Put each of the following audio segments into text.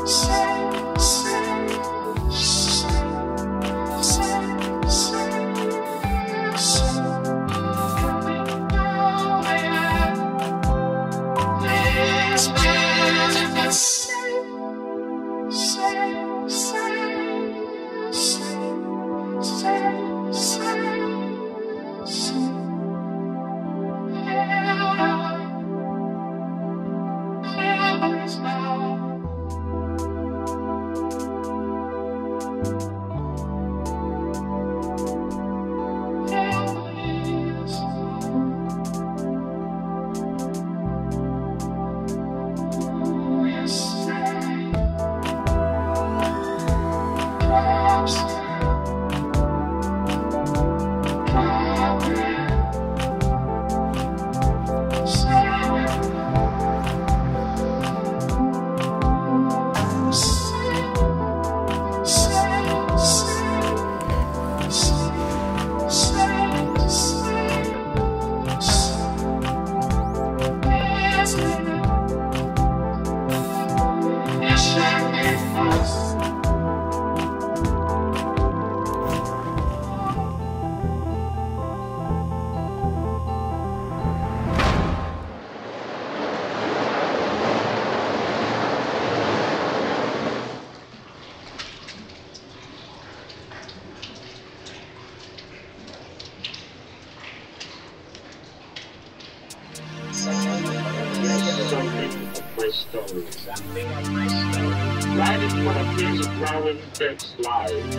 Right in front of these growing big slides.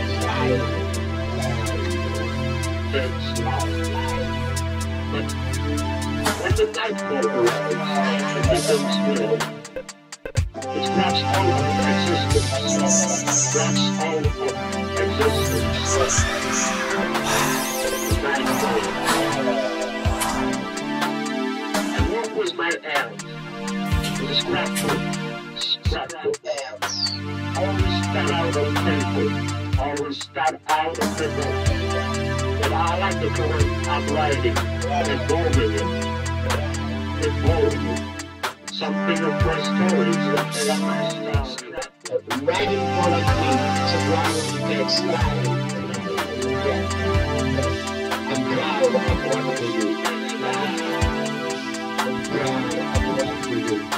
Big slides. But when the nightfall arrives, it becomes real. It grabs all of existence. Grabs all of existence. And what was my end? It was scrapbook. Always start out of paper. Always start out of paper. But I like the way I'm writing. Involving it. Something of my stories that they are my style. Right in front of me, it's a growing big slide. I'm proud of what we do. I'm proud of what we do.